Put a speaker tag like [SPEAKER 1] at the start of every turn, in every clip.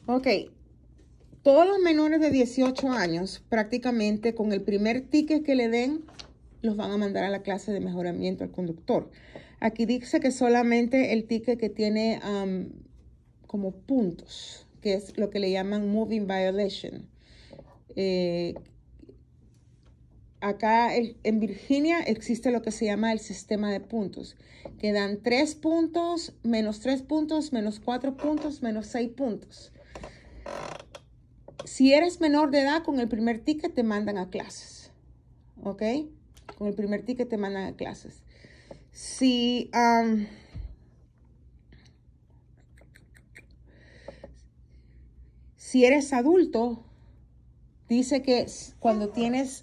[SPEAKER 1] Ok. Todos los menores de 18 años, prácticamente con el primer ticket que le den, los van a mandar a la clase de mejoramiento al conductor. Aquí dice que solamente el ticket que tiene como puntos, que es lo que le llaman moving violation. Acá en Virginia existe lo que se llama el sistema de puntos, que dan 3 puntos, menos 3 puntos, menos 4 puntos, menos 6 puntos. Si eres menor de edad, con el primer ticket te mandan a clases. ¿Ok? Con el primer ticket te mandan a clases. Si eres adulto, dice que cuando tienes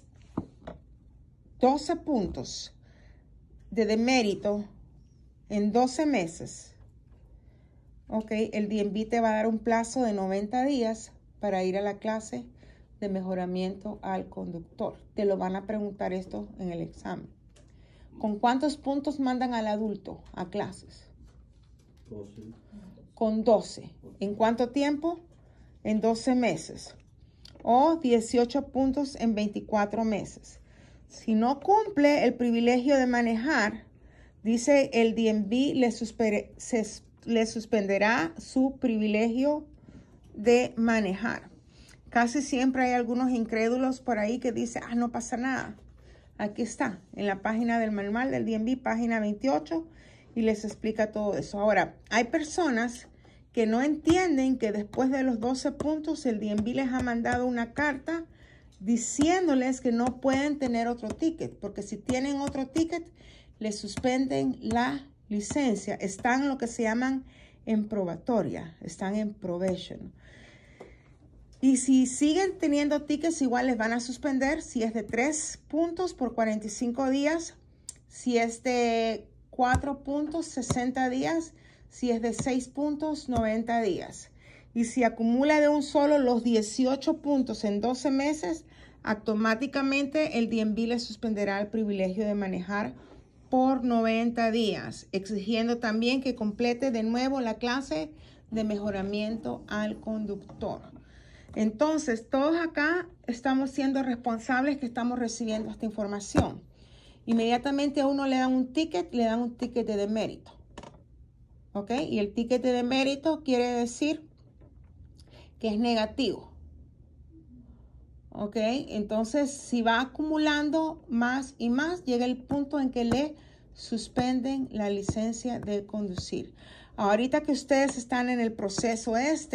[SPEAKER 1] 12 puntos de demérito en 12 meses, ok, el DMV te va a dar un plazo de 90 días para ir a la clase de mejoramiento al conductor. Te lo van a preguntar esto en el examen. ¿Con cuántos puntos mandan al adulto a clases?
[SPEAKER 2] 12.
[SPEAKER 1] Con 12. ¿En cuánto tiempo? En 12 meses. O 18 puntos en 24 meses. Si no cumple el privilegio de manejar, dice el DMV le suspenderá su privilegio de manejar. Casi siempre hay algunos incrédulos por ahí que dicen, no pasa nada. Aquí está, en la página del manual del DMV, página 28, y les explica todo eso. Ahora, hay personas que no entienden que después de los 12 puntos, el DMV les ha mandado una carta diciéndoles que no pueden tener otro ticket, porque si tienen otro ticket, les suspenden la licencia. Están en lo que se llaman en probatoria, están en probation. Y si siguen teniendo tickets, igual les van a suspender si es de 3 puntos por 45 días, si es de 4 puntos, 60 días, si es de 6 puntos, 90 días. Y si acumula de un solo los 18 puntos en 12 meses, automáticamente el DMV le suspenderá el privilegio de manejar por 90 días, exigiendo también que complete de nuevo la clase de mejoramiento al conductor. Entonces, todos acá estamos siendo responsables que estamos recibiendo esta información. Inmediatamente a uno le dan un ticket de demérito. ¿Ok? Y el ticket de demérito quiere decir que es negativo. ¿Ok? Entonces, si va acumulando más y más, llega el punto en que le suspenden la licencia de conducir. Ahorita que ustedes están en el proceso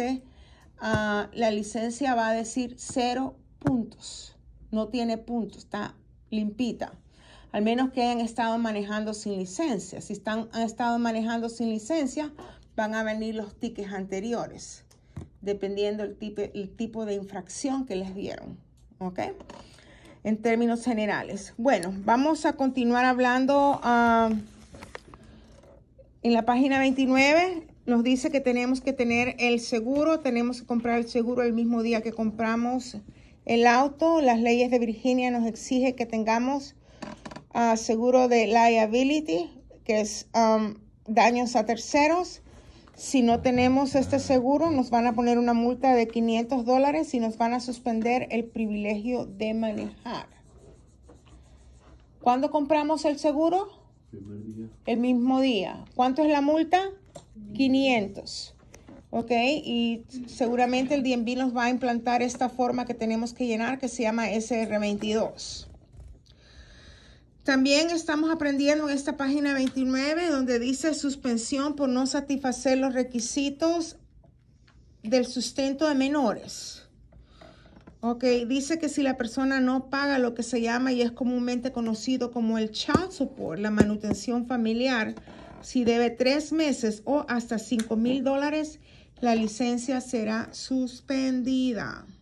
[SPEAKER 1] la licencia va a decir 0 puntos. No tiene puntos, está limpita. Al menos que hayan estado manejando sin licencia. Si han estado manejando sin licencia, van a venir los tickets anteriores, dependiendo el tipo de infracción que les dieron. ¿Ok? En términos generales. Bueno, vamos a continuar hablando. En la página 29 nos dice que tenemos que tener el seguro. Tenemos que comprar el seguro el mismo día que compramos el auto. Las leyes de Virginia nos exigen que tengamos seguro de liability, que es daños a terceros. Si no tenemos este seguro, nos van a poner una multa de $500 y nos van a suspender el privilegio de manejar. ¿Cuándo compramos el seguro?
[SPEAKER 2] Primer día.
[SPEAKER 1] El mismo día. ¿Cuánto es la multa? 500. ¿Ok? Y seguramente el DMV nos va a implantar esta forma que tenemos que llenar, que se llama SR22. También estamos aprendiendo en esta página 29, donde dice suspensión por no satisfacer los requisitos del sustento de menores. Ok, dice que si la persona no paga lo que se llama y es comúnmente conocido como el child support, la manutención familiar, si debe 3 meses o hasta $5,000, la licencia será suspendida.